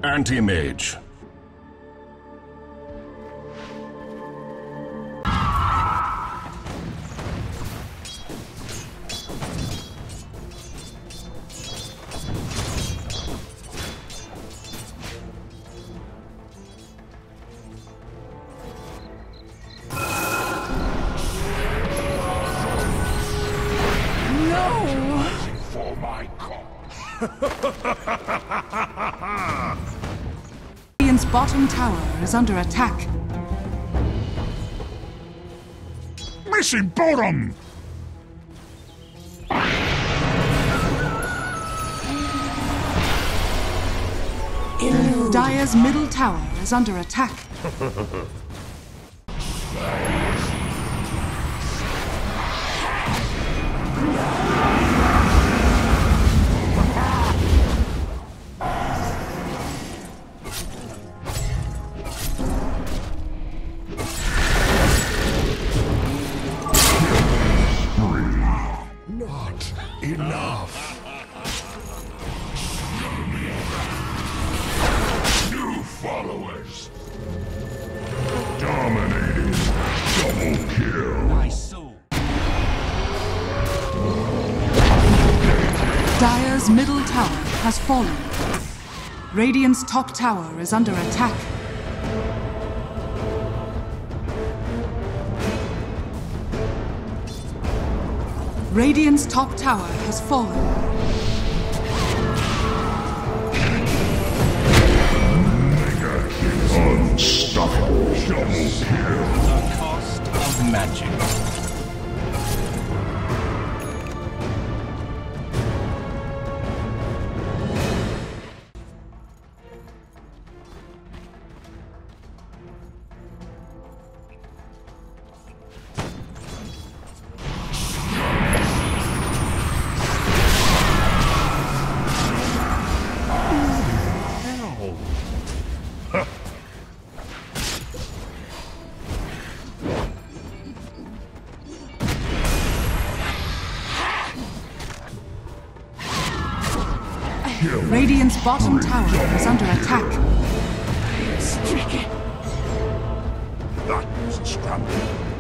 Anti-mage. Radiant's bottom tower is under attack. Missing bottom! Dire's middle tower is under attack. Not enough. New followers. Dominating. Double kill. Nice soul. Dire's middle tower has fallen. Radiant's top tower is under attack. Radiant's top tower has fallen. Mega kill. Unstoppable. Double kill. The cost of magic. Radiant's bottom tower is under attack. That was a scramble.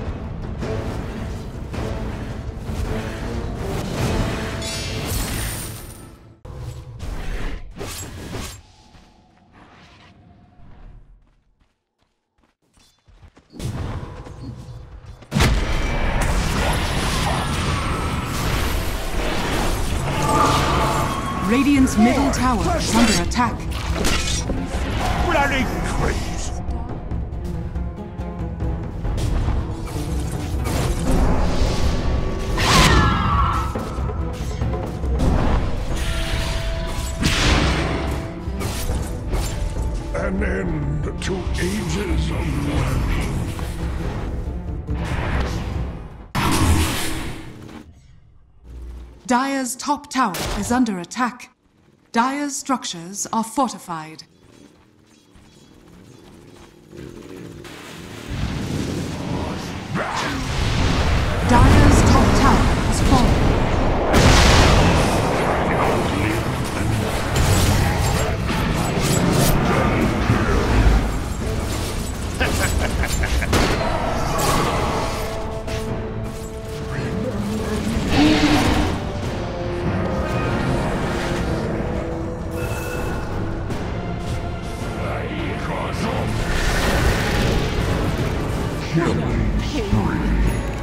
Radiant's middle tower is under attack. Bloody creeps! An end to ages of learning. Dire's top tower is under attack. Dire's structures are fortified. Dire's top tower has fallen. Killing spree.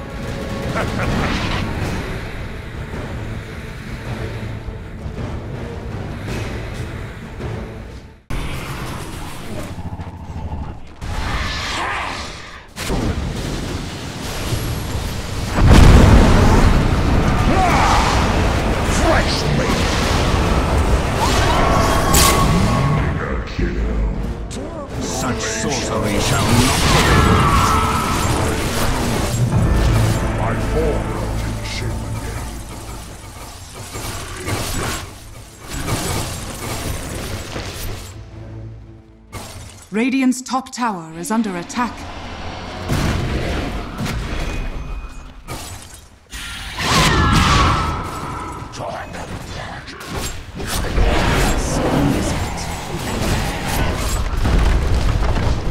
Fresh meat. Mega kill. Such sorcery shall not prevail. My form can shape again. Radiant's top tower is under attack.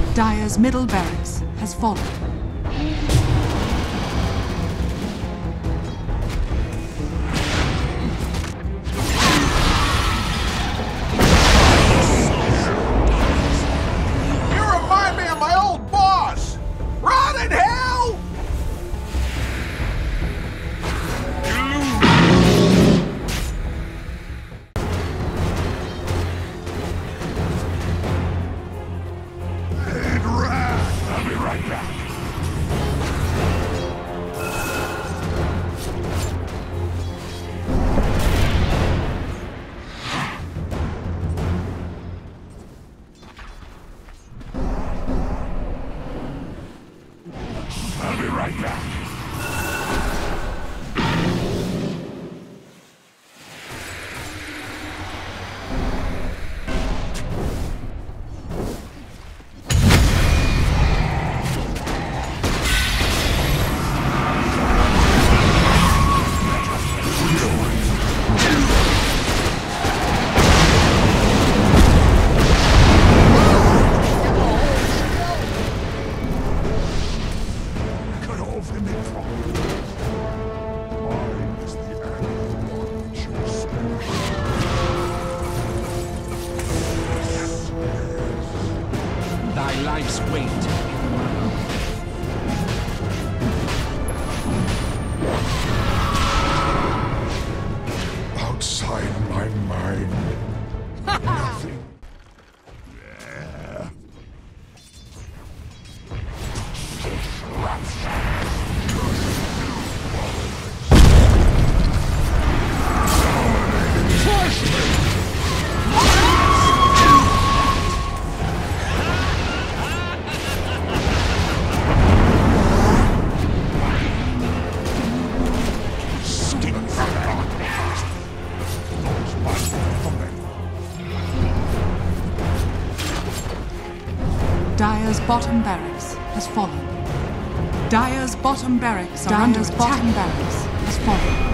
Dire's middle barracks has fallen. You remind me of my old boss! Rot in hell! I'll be right back. I'll be right back. Cut off the mid-front. Mine is the annual one choose. Thy life's weight. Outside my mind. Nothing. Yeah. Dire's bottom barracks has fallen. Dire's bottom barracks are under attack. Bottom barracks has fallen.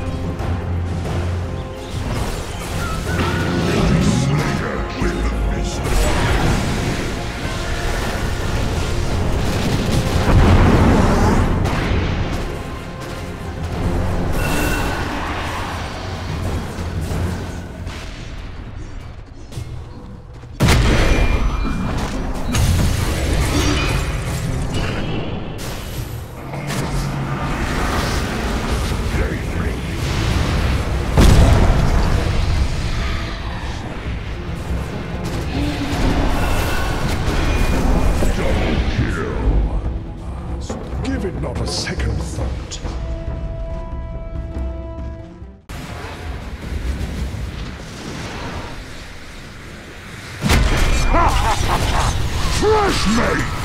Give it not a second thought. Fresh mate!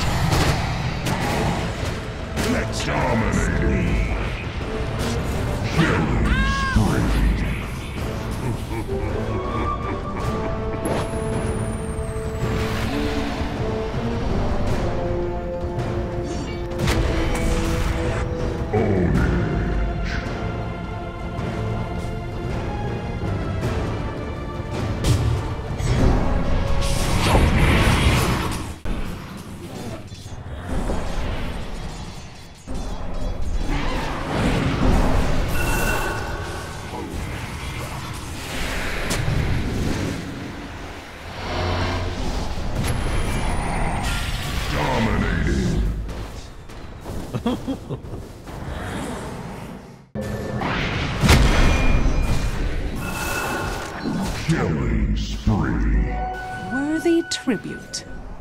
Let's dominate. Killing spree. Dominating. Killing spree. Worthy tribute.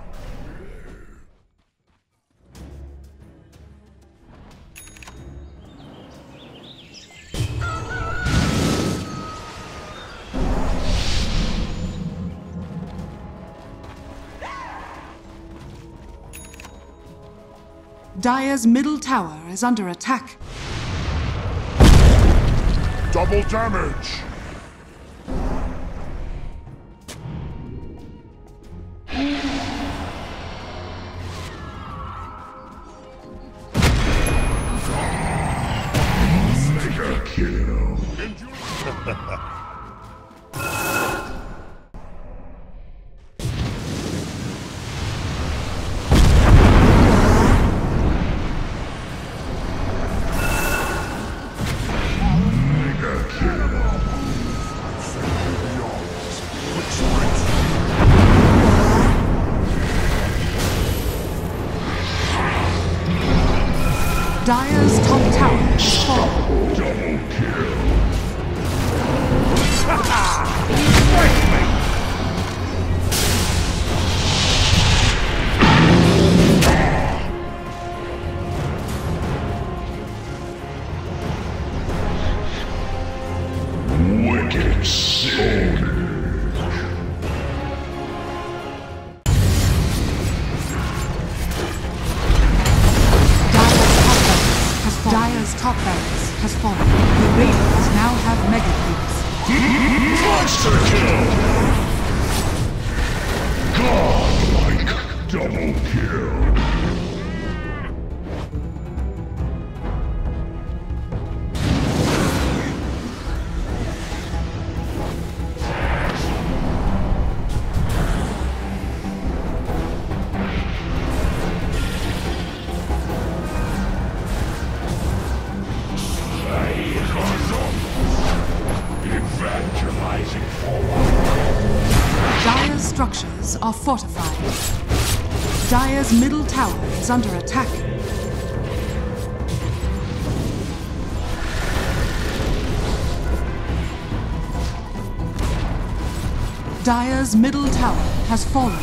Dire's middle tower is under attack. Double damage. Mega kill. Dire's top tower has fallen. Double kill. Wicked Sword. Dire's top barracks has fallen. The Radiants now have Mega Cubes. Monster kill! Godlike double kill. Evangelizing forward. Dire's structures are fortified. Dire's middle tower is under attack. Dire's middle tower has fallen.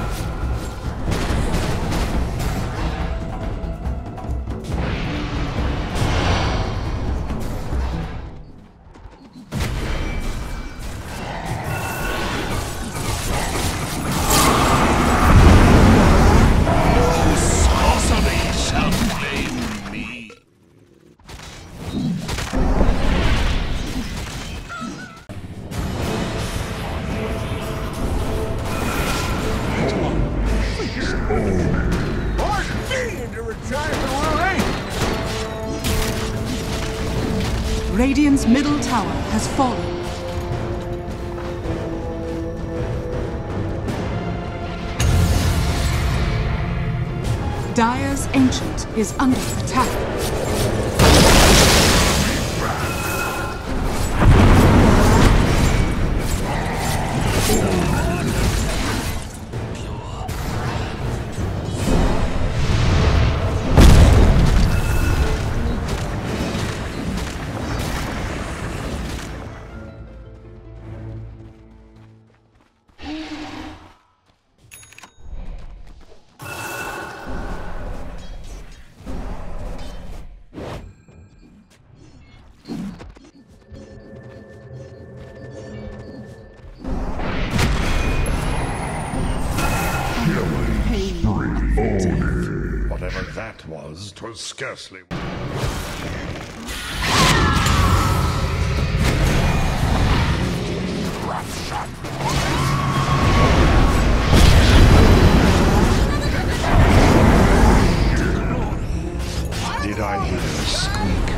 Radiant's middle tower has fallen. Dire's Ancient is under attack. Whatever that was, 'twas scarcely. Did I hear a squeak?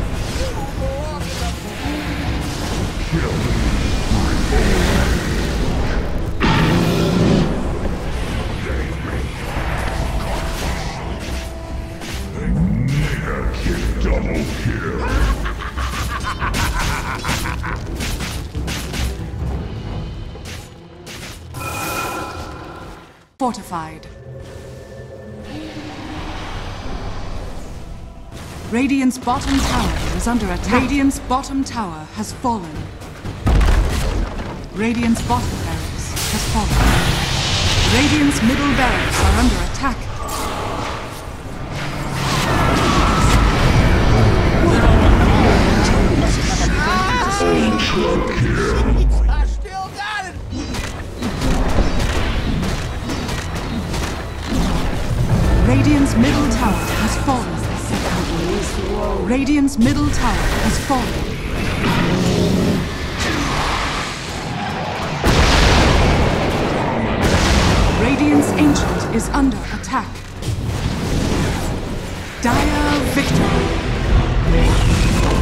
Double kill. Fortified. Radiant's bottom tower is under attack. Radiant's bottom tower has fallen. Radiant's bottom barracks has fallen. Radiant's middle barracks are under attack. I still got it! Radiant's middle tower has fallen. Radiant's middle tower has fallen. Radiant's Ancient is under attack. Dire victory.